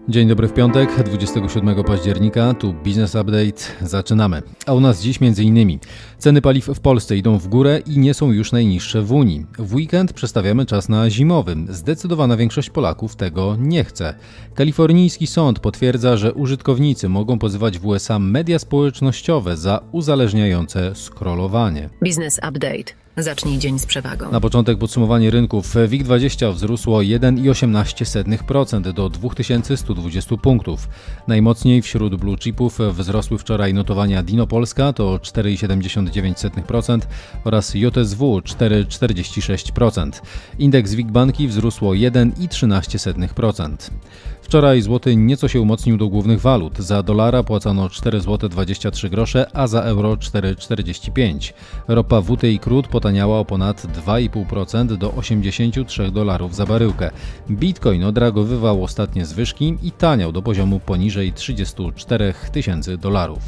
Dzień dobry w piątek, 27 października, tu Business Update. Zaczynamy. A u nas dziś m.in. ceny paliw w Polsce idą w górę i nie są już najniższe w Unii. W weekend przestawiamy czas na zimowy. Zdecydowana większość Polaków tego nie chce. Kalifornijski sąd potwierdza, że użytkownicy mogą pozywać w USA media społecznościowe za uzależniające scrollowanie. Business Update. Zacznij dzień z przewagą. Na początek podsumowanie rynków. WIG20 wzrósło 1,18% do 2120 punktów. Najmocniej wśród blue chipów wzrosły wczoraj notowania Dino Polska to 4,79% oraz JSW 4,46%. Indeks WIG Banki wzrósło 1,13%. Wczoraj złoty nieco się umocnił do głównych walut. Za dolara płacono 4,23 zł, a za euro 4,45. Ropa WTI crude potaniała o ponad 2,5% do $83 za baryłkę. Bitcoin odreagowywał ostatnie zwyżki i taniał do poziomu poniżej $34,000.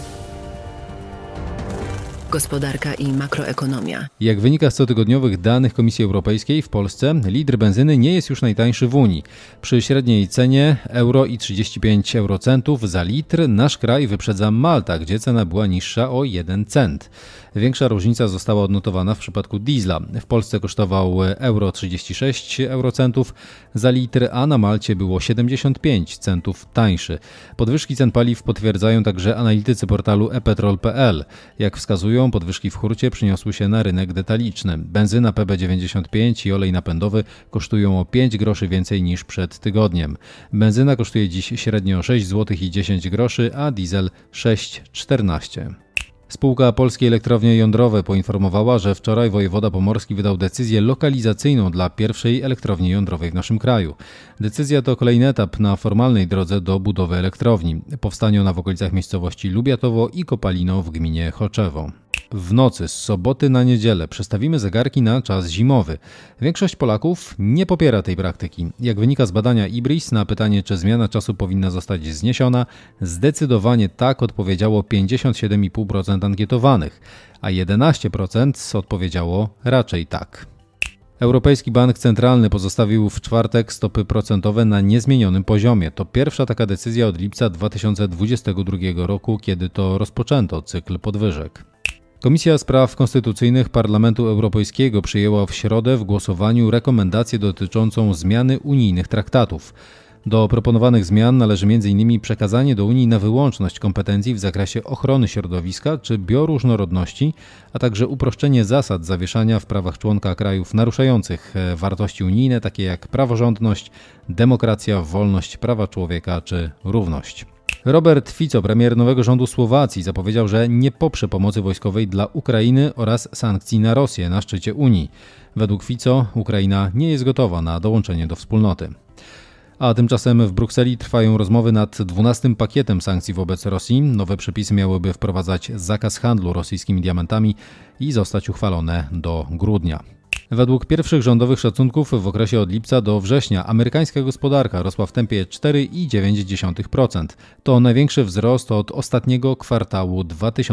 Gospodarka i makroekonomia. Jak wynika z cotygodniowych danych Komisji Europejskiej, w Polsce litr benzyny nie jest już najtańszy w Unii. Przy średniej cenie euro i 35 eurocentów za litr nasz kraj wyprzedza Malta, gdzie cena była niższa o 1 cent. Większa różnica została odnotowana w przypadku diesla. W Polsce kosztował euro 36 eurocentów za litr, a na Malcie było 75 centów tańszy. Podwyżki cen paliw potwierdzają także analitycy portalu epetrol.pl. Jak wskazują, podwyżki w hurcie przyniosły się na rynek detaliczny. Benzyna PB95 i olej napędowy kosztują o 5 groszy więcej niż przed tygodniem. Benzyna kosztuje dziś średnio 6 zł i 10 groszy, a diesel 6,14. Spółka Polskie Elektrownie Jądrowe poinformowała, że wczoraj wojewoda pomorski wydał decyzję lokalizacyjną dla pierwszej elektrowni jądrowej w naszym kraju. Decyzja to kolejny etap na formalnej drodze do budowy elektrowni. Powstanie ona w okolicach miejscowości Lubiatowo i Kopalino w gminie Choczewo. W nocy z soboty na niedzielę przestawimy zegarki na czas zimowy. Większość Polaków nie popiera tej praktyki. Jak wynika z badania IBRIS, na pytanie, czy zmiana czasu powinna zostać zniesiona, zdecydowanie tak odpowiedziało 57,5% ankietowanych, a 11% odpowiedziało raczej tak. Europejski Bank Centralny pozostawił w czwartek stopy procentowe na niezmienionym poziomie. To pierwsza taka decyzja od lipca 2022 roku, kiedy to rozpoczęto cykl podwyżek. Komisja Spraw Konstytucyjnych Parlamentu Europejskiego przyjęła w środę w głosowaniu rekomendację dotyczącą zmiany unijnych traktatów. Do proponowanych zmian należy m.in. przekazanie do Unii na wyłączność kompetencji w zakresie ochrony środowiska czy bioróżnorodności, a także uproszczenie zasad zawieszania w prawach członka krajów naruszających wartości unijne, takie jak praworządność, demokracja, wolność, prawa człowieka czy równość. Robert Fico, premier nowego rządu Słowacji, zapowiedział, że nie poprze pomocy wojskowej dla Ukrainy oraz sankcji na Rosję na szczycie Unii. Według Fico Ukraina nie jest gotowa na dołączenie do wspólnoty. A tymczasem w Brukseli trwają rozmowy nad 12. pakietem sankcji wobec Rosji. Nowe przepisy miałyby wprowadzać zakaz handlu rosyjskimi diamentami i zostać uchwalone do grudnia. Według pierwszych rządowych szacunków w okresie od lipca do września amerykańska gospodarka rosła w tempie 4,9%. To największy wzrost od ostatniego kwartału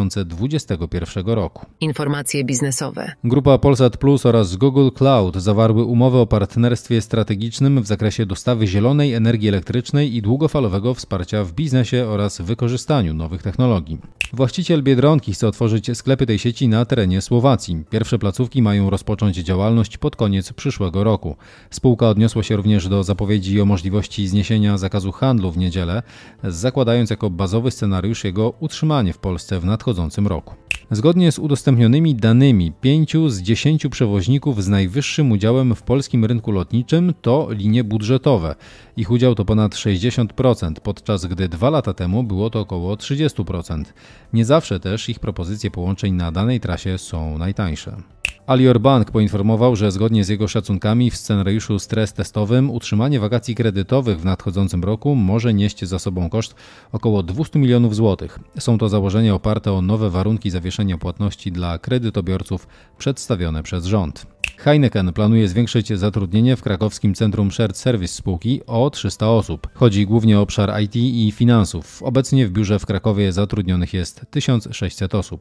2021 roku. Informacje biznesowe. Grupa Polsat Plus oraz Google Cloud zawarły umowę o partnerstwie strategicznym w zakresie dostawy zielonej energii elektrycznej i długofalowego wsparcia w biznesie oraz wykorzystaniu nowych technologii. Właściciel Biedronki chce otworzyć sklepy tej sieci na terenie Słowacji. Pierwsze placówki mają rozpocząć działalność pod koniec przyszłego roku. Spółka odniosła się również do zapowiedzi o możliwości zniesienia zakazu handlu w niedzielę, zakładając jako bazowy scenariusz jego utrzymanie w Polsce w nadchodzącym roku. Zgodnie z udostępnionymi danymi 5 z 10 przewoźników z najwyższym udziałem w polskim rynku lotniczym to linie budżetowe. Ich udział to ponad 60%, podczas gdy 2 lata temu było to około 30%. Nie zawsze też ich propozycje połączeń na danej trasie są najtańsze. Alior Bank poinformował, że zgodnie z jego szacunkami w scenariuszu stres testowym utrzymanie wakacji kredytowych w nadchodzącym roku może nieść za sobą koszt około 200 milionów złotych. Są to założenia oparte o nowe warunki zawieszenia płatności dla kredytobiorców przedstawione przez rząd. Heineken planuje zwiększyć zatrudnienie w krakowskim Centrum Shared Service spółki o 300 osób. Chodzi głównie o obszar IT i finansów. Obecnie w biurze w Krakowie zatrudnionych jest 1600 osób.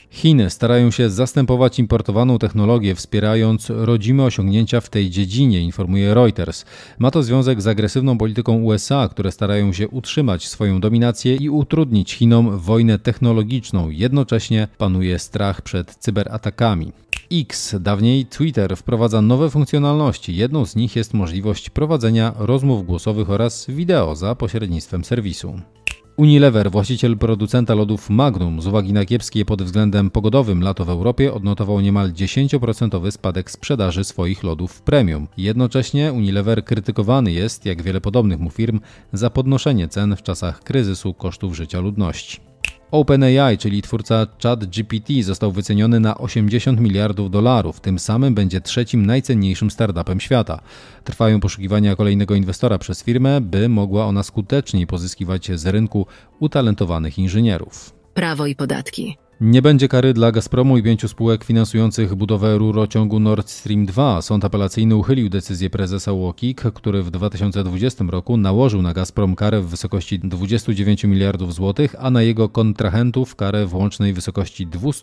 Chiny starają się zastępować importowaną technologię, wspierając rodzime osiągnięcia w tej dziedzinie, informuje Reuters. Ma to związek z agresywną polityką USA, które starają się utrzymać swoją dominację i utrudnić Chinom wojnę technologiczną. Jednocześnie panuje strach przed cyberatakami. X, dawniej Twitter, wprowadza nowe funkcjonalności. Jedną z nich jest możliwość prowadzenia rozmów głosowych oraz wideo za pośrednictwem serwisu. Unilever, właściciel producenta lodów Magnum, z uwagi na kiepskie pod względem pogodowym lato w Europie, odnotował niemal 10% spadek sprzedaży swoich lodów premium. Jednocześnie Unilever krytykowany jest, jak wiele podobnych mu firm, za podnoszenie cen w czasach kryzysu kosztów życia ludności. OpenAI, czyli twórca ChatGPT, został wyceniony na $80 miliardów. Tym samym będzie trzecim najcenniejszym startupem świata. Trwają poszukiwania kolejnego inwestora przez firmę, by mogła ona skuteczniej pozyskiwać z rynku utalentowanych inżynierów. Prawo i podatki. Nie będzie kary dla Gazpromu i 5 spółek finansujących budowę rurociągu Nord Stream 2. Sąd apelacyjny uchylił decyzję prezesa UOKiK, który w 2020 roku nałożył na Gazprom karę w wysokości 29 miliardów złotych, a na jego kontrahentów karę w łącznej wysokości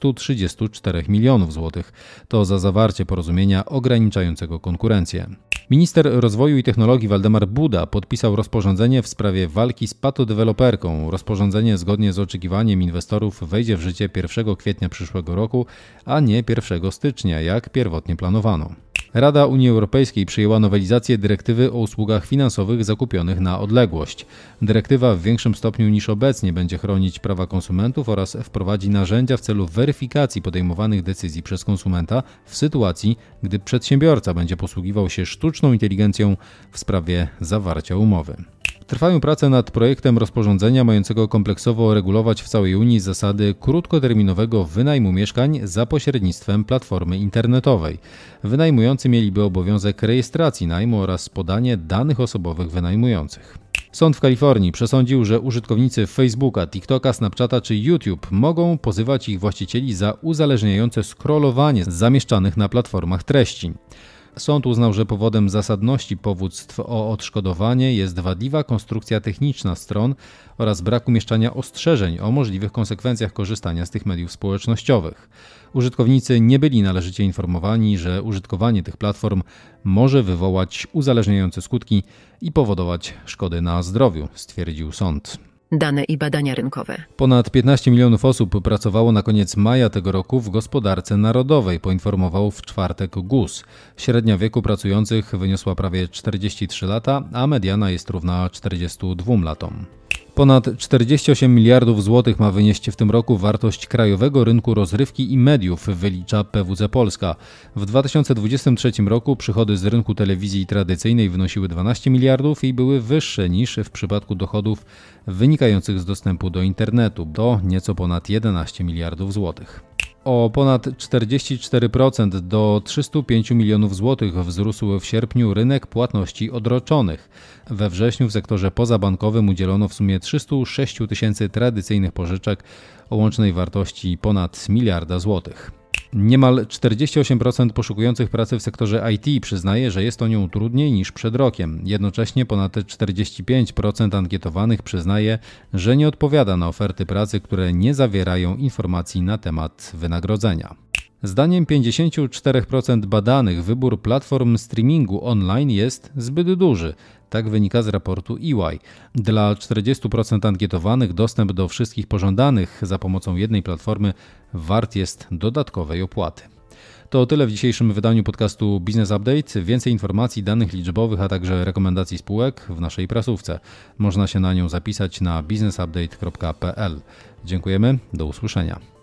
234 milionów złotych. To za zawarcie porozumienia ograniczającego konkurencję. Minister rozwoju i technologii Waldemar Buda podpisał rozporządzenie w sprawie walki z patodeweloperką. Rozporządzenie zgodnie z oczekiwaniem inwestorów wejdzie w życie 1 kwietnia przyszłego roku, a nie 1 stycznia, jak pierwotnie planowano. Rada Unii Europejskiej przyjęła nowelizację dyrektywy o usługach finansowych zakupionych na odległość. Dyrektywa w większym stopniu niż obecnie będzie chronić prawa konsumentów oraz wprowadzi narzędzia w celu weryfikacji podejmowanych decyzji przez konsumenta w sytuacji, gdy przedsiębiorca będzie posługiwał się sztuczną inteligencją w sprawie zawarcia umowy. Trwają prace nad projektem rozporządzenia mającego kompleksowo regulować w całej Unii zasady krótkoterminowego wynajmu mieszkań za pośrednictwem platformy internetowej. Wynajmujący mieliby obowiązek rejestracji najmu oraz podanie danych osobowych wynajmujących. Sąd w Kalifornii przesądził, że użytkownicy Facebooka, TikToka, Snapchata czy YouTube mogą pozywać ich właścicieli za uzależniające scrollowanie zamieszczanych na platformach treści. Sąd uznał, że powodem zasadności powództw o odszkodowanie jest wadliwa konstrukcja techniczna stron oraz brak umieszczania ostrzeżeń o możliwych konsekwencjach korzystania z tych mediów społecznościowych. Użytkownicy nie byli należycie informowani, że użytkowanie tych platform może wywołać uzależniające skutki i powodować szkody na zdrowiu, stwierdził sąd. Dane i badania rynkowe. Ponad 15 milionów osób pracowało na koniec maja tego roku w gospodarce narodowej, poinformował w czwartek GUS. Średnia wieku pracujących wyniosła prawie 43 lata, a mediana jest równa 42 latom. Ponad 48 miliardów złotych ma wynieść w tym roku wartość krajowego rynku rozrywki i mediów, wylicza PWC Polska. W 2023 roku przychody z rynku telewizji tradycyjnej wynosiły 12 miliardów i były wyższe niż w przypadku dochodów wynikających z dostępu do internetu, do nieco ponad 11 miliardów złotych. O ponad 44% do 305 milionów złotych wzrósł w sierpniu rynek płatności odroczonych. We wrześniu w sektorze pozabankowym udzielono w sumie 306 tysięcy tradycyjnych pożyczek o łącznej wartości ponad miliarda złotych. Niemal 48% poszukujących pracy w sektorze IT przyznaje, że jest o nią trudniej niż przed rokiem. Jednocześnie ponad 45% ankietowanych przyznaje, że nie odpowiada na oferty pracy, które nie zawierają informacji na temat wynagrodzenia. Zdaniem 54% badanych wybór platform streamingu online jest zbyt duży. Tak wynika z raportu EY. Dla 40% ankietowanych dostęp do wszystkich pożądanych za pomocą jednej platformy wart jest dodatkowej opłaty. To tyle w dzisiejszym wydaniu podcastu Business Update. Więcej informacji, danych liczbowych, a także rekomendacji spółek w naszej prasówce. Można się na nią zapisać na businessupdate.pl. Dziękujemy, do usłyszenia.